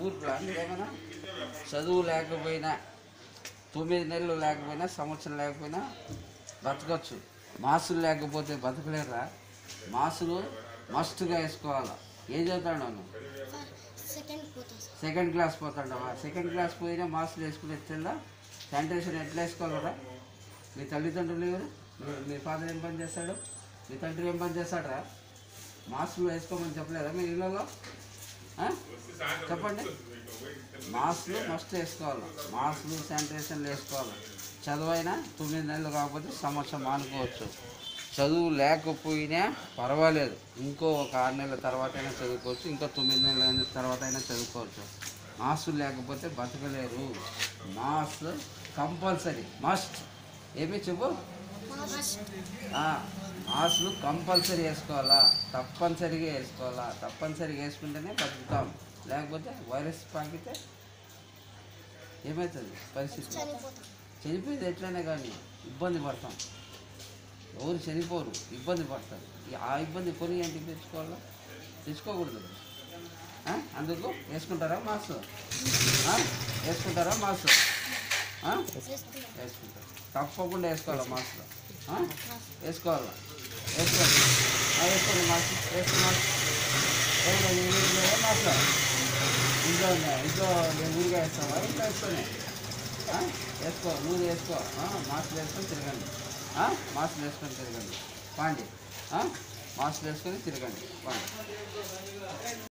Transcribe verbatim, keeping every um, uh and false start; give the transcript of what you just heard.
ఊరు ప్లాన్ ఏమైనా చదువు లేకపోయినా తొమ్మిది నెలలు లేకపోయినా సంవత్సరం లేకపోయినా బతకచ్చు. మాసులు లేకపోతే బతకలేరా? మాసులు మస్ట్గా వేసుకోవాలా. ఏం చదువుతాడు నువ్వు? సెకండ్ క్లాస్ పోతాడవా? సెకండ్ క్లాస్ పోయినా మాస్కులు వేసుకుని ఎట్లా? శానిటైజేషన్ ఎట్లా వేసుకోవాలరా? మీ తల్లిదండ్రులు ఎవరు? మీ ఫాదర్ ఏం పని చేస్తాడు? మీ తండ్రి ఏం పని చేస్తాడరా? మాస్కులు వేసుకోమని చెప్పలేదా మీ ఇళ్ళలో? చెప్పండి. మాస్కులు మస్ట్ వేసుకోవాలి. మాస్కులు శానిటైజేషన్లు వేసుకోవాలి. చదువైనా తొమ్మిది నెలలు కాకపోతే సంవత్సరం మానుకోవచ్చు. చదువు లేకపోయినా పర్వాలేదు, ఇంకో ఒక ఆరు నెలల తర్వాత అయినా చదువుకోవచ్చు, ఇంకో తొమ్మిది నెలల తర్వాత అయినా చదువుకోవచ్చు. మాస్కులు లేకపోతే బతకలేరు. Mask compulsory, must. ఏమి చెప్పు? మాస్కులు కంపల్సరీ వేసుకోవాలా, తప్పనిసరిగా వేసుకోవాలా. తప్పనిసరిగా వేసుకుంటేనే బతుకుతాం. లేకపోతే వైరస్ పాకితే ఏమవుతుంది పరిస్థితి? చనిపోయింది ఎట్లనే కానీ ఇబ్బంది పడతాం. ఎవరు చనిపోరు, ఇబ్బంది పడతారు. ఆ ఇబ్బంది కొని ఏంటికి తెచ్చుకోవాలా? తెచ్చుకోకూడదు. అందుకు వేసుకుంటారా మాస్క్? వేసుకుంటారా మాస్క్? వేసుకుంటారు. తప్పకుండా వేసుకోవాలా మాస్క్? వేసుకోవాలా? వేసుకోండి. వేసుకోండి మాస్క్. వేసుకున్నా మాస్క్ ఇంట్లో ఇంట్లో ఊరిగా వేస్తావా? ఇంట్లో వేసుకొని వేసుకో, నువ్వు వేసుకో. మాస్క్ వేసుకొని తిరగండి. మాస్క్ వేసుకొని తిరగండి. పాండి. మాస్క్ వేసుకొని తిరగండి. పాండి.